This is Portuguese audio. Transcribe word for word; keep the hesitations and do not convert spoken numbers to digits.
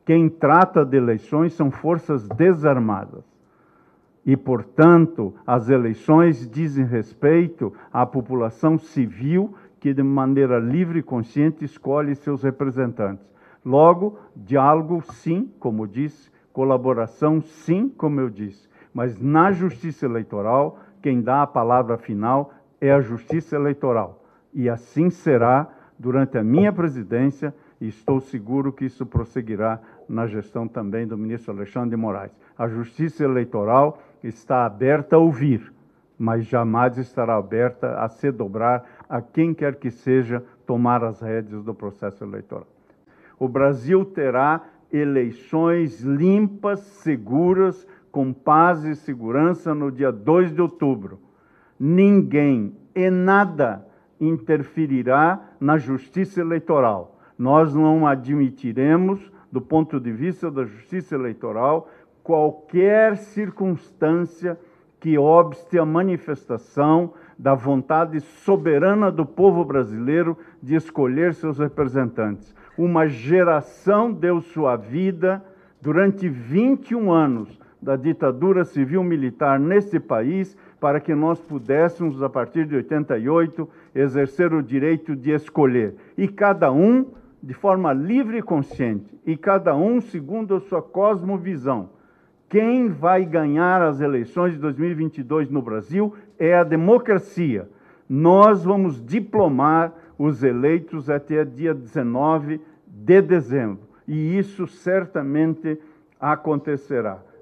Quem trata de eleições são forças desarmadas. E, portanto, as eleições dizem respeito à população civil que, de maneira livre e consciente, escolhe seus representantes. Logo, diálogo, sim, como disse, colaboração, sim, como eu disse. Mas, na justiça eleitoral, quem dá a palavra final é a justiça eleitoral. E assim será durante a minha presidência, e estou seguro que isso prosseguirá na gestão também do ministro Alexandre de Moraes. A justiça eleitoral está aberta a ouvir, mas jamais estará aberta a se dobrar a quem quer que seja tomar as rédeas do processo eleitoral. O Brasil terá eleições limpas, seguras, com paz e segurança no dia dois de outubro. Ninguém e nada interferirá na justiça eleitoral. Nós não admitiremos, do ponto de vista da justiça eleitoral, qualquer circunstância que obste a manifestação da vontade soberana do povo brasileiro de escolher seus representantes. Uma geração deu sua vida durante vinte e um anos da ditadura civil-militar neste país para que nós pudéssemos, a partir de oitenta e oito, exercer o direito de escolher. E cada um, de forma livre e consciente, e cada um segundo a sua cosmovisão. Quem vai ganhar as eleições de dois mil e vinte e dois no Brasil é a democracia. Nós vamos diplomar os eleitos até dia dezenove de dezembro. E isso certamente acontecerá.